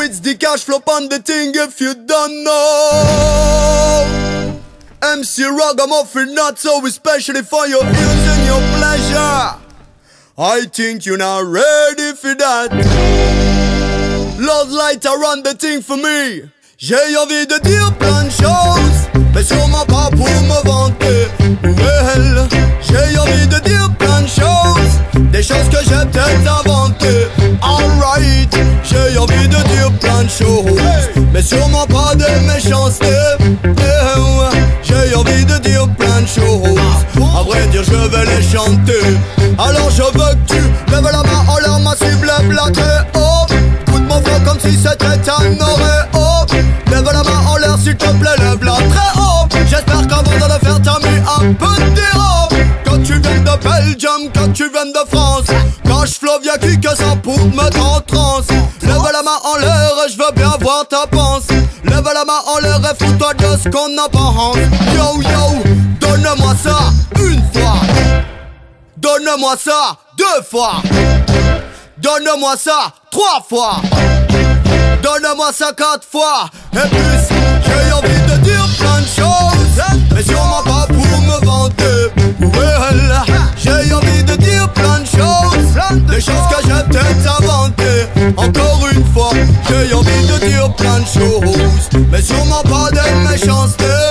it's the cash flow on the thing if you don't know. MC Ragamuffin, not so especially for your ears and your pleasure. I think you're not ready for that. Lord Lighter run the thing for me. J'ai envie de dire plein de choses, mais sûrement pas pour me vanter. Well, j'ai envie de dire plein de choses, des choses que j'ai peut-être inventées. Alright, j'ai envie de dire plein de choses, mais sûrement pas de méchanceté. J'ai envie de dire plein de choses, à vrai dire je vais les chanter. Alors je veux que tu lèves la main en l'air, ma cible est très haut. Écoute mon flow comme si c'était un Oreo. Lève la main en l'air s'il te plaît, lève-la très haut. J'espère qu'avant de le faire t'as mis un peu d'héros. Quand tu viens de Belgium, quand tu viens de France, Cash Flow vient kicker ça pour me mettre en transe. Lève la main en l'air et je veux bien voir ta panse. Lève la main en l'air et fous-toi de ce qu'on en pense. Yo yo, donne-moi ça une fois. Donne-moi ça deux fois. Donne-moi ça trois fois. Donne-moi ça quatre fois. Et plus, j'ai envie de dire plein de choses, mais sûrement pas pour me vanter. Well, j'ai envie de dire plein de choses, des choses que j'ai peut-être inventées. Encore une fois, j'ai envie de dire plein de choses, mais sûrement pas de méchanceté.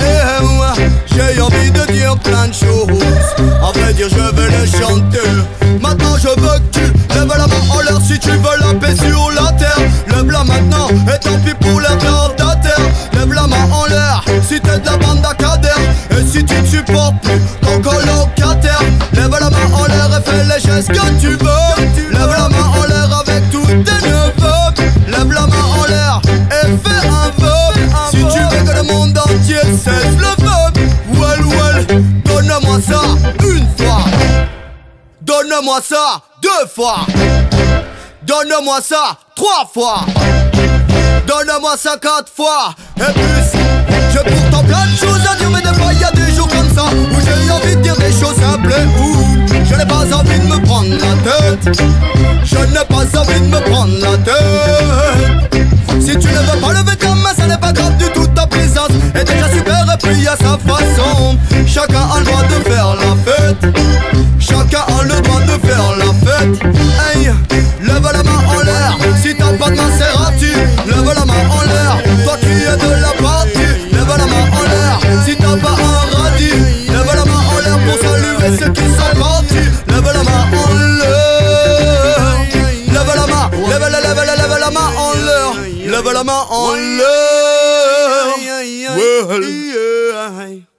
J'ai envie de dire plein de choses, à vrai dire je vais les chanter. Maintenant je veux que tu lèves la main en l'air si tu veux la paix sur la terre. Lève-la maintenant et tant pis pour les retardataires. Lève la main en l'air si t'es de la bande d'Acadère. Et si tu ne supportes plus ton colocataire, lève la main en l'air et fais les gestes que tu veux. Lève la main en l'air avec tous tes neveux. Lève la main en l'air et fais un vœu. Si tu veux que le monde entier cesse le vœu. Well, donne-moi ça une fois. Donne-moi ça deux fois. Donne-moi ça trois fois. Donne-moi ça quatre fois. Et plus, j'ai pourtant plein de choses à dire, mais des fois y a des jours comme ça où j'ai envie de dire des choses simples et où je n'ai pas envie de me prendre la tête. Je n'ai pas envie de me prendre la tête. Si tu ne veux pas lever ta main, ça n'est pas grave du tout, ta présence est déjà super et puis à sa façon. Chacun a le droit de faire la fête. Chacun a le droit de faire la fête. Hey, lève la main en l'air si t'as pas de Maserati. Lève la main en l'air, toi qui es de la partie. Lève la main en l'air si t'as pas un radis. Lève la main en l'air pour saluer ceux qui sont partis. Lève la main en l'air. Lève la main, lève la main en l'air. Lève la main en l'air.